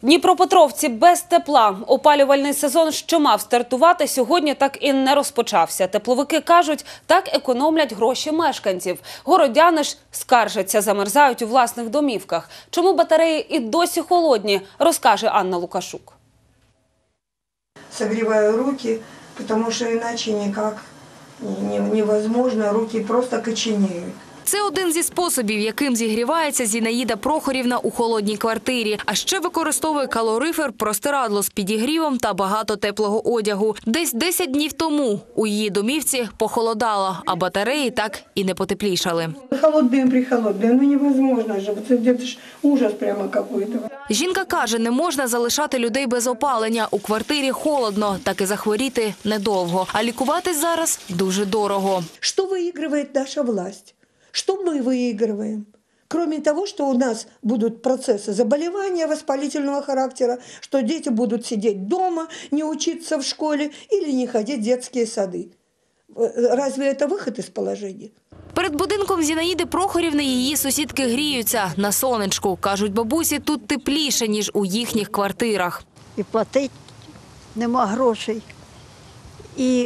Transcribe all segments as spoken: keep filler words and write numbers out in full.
Дніпропетровці без тепла. Опалювальний сезон, що мав стартувати, сьогодні так і не розпочався. Тепловики кажуть, так економлять гроші мешканців. Городяни ж скаржаться, замерзають у власних домівках. Чому батареї і досі холодні, розкаже Анна Лукашук. Согреваю руки, потому что иначе никак невозможно, руки просто коченеют. Це один зі способів, яким зігрівається Зінаїда Прохорівна у холодній квартирі. А ще використовує калорифер, простирадло з підігрівом та багато теплого одягу. Десь десять днів тому у її домівці похолодало, а батареї так і не потеплішали. Холодним, прихолодним, ну невозможно же, це ж ужас прямо какой-то. Жінка каже, не можна залишати людей без опалення. У квартирі холодно, так і захворіти недовго. А лікуватись зараз дуже дорого. Що виграє наша власть? Что мы выигрываем? Кроме того, что у нас будут процессы заболевания воспалительного характера, что дети будут сидеть дома, не учиться в школе или не ходить в детские сады. Разве это выход из положения? Перед будинком Зінаїди Прохорівни її сусідки гріються на сонечку. Кажуть, бабусі, тут тепліше, ніж у їхніх квартирах. І платить нема грошей, і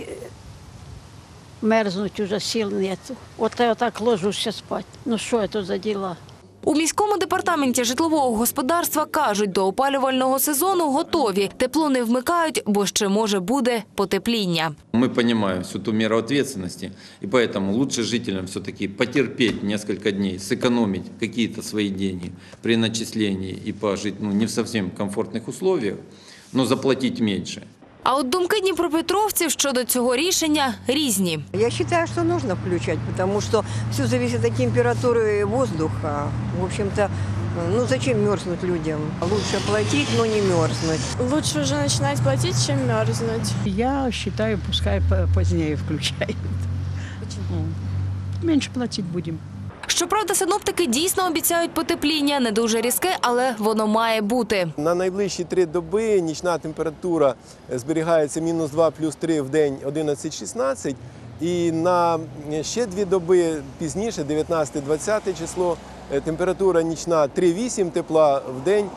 мерзнуть уже, сил нету. От я так ложуся спати. Ну що це за діла? У міському департаменті житлового господарства кажуть, до опалювального сезону готові. Тепло не вмикають, бо ще може буде потепління. Мы понимаем всю ту меру ответственности, и поэтому лучше жителям все-таки потерпеть несколько дней, сэкономить какие-то свои деньги при начислении и пожить ну, не в совсем комфортных условиях, но заплатить меньше. А от думки дніпропетровців щодо цього рішення різні. Я считаю, что нужно включать, потому что все зависит от температуры воздуха. В общем-то, ну зачем мерзнуть людям? Лучше платить, но не мерзнуть. Лучше уже начинать платить, чем мерзнуть. Я считаю, пускай позднее включают. Почему? Меньше платить будем. Щоправда, синоптики дійсно обіцяють потепління. Не дуже різке, але воно має бути. На найближчі три доби нічна температура зберігається мінус два, плюс три в день одинадцять шістнадцять. І на ще дві доби пізніше, дев'ятнадцяте-двадцяте число, температура нічна три вісім тепла, в день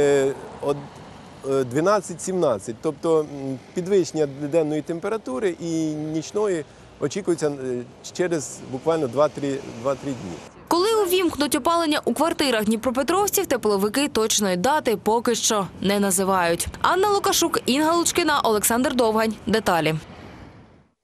дванадцять сімнадцять. Тобто підвищення денної температури і нічної очікується через буквально два-три дні. Коли увімкнуть опалення у квартирах дніпропетровців, тепловики точної дати поки що не називають. Анна Лукашук, Інга Лучкіна, Олександр Довгань. Деталі.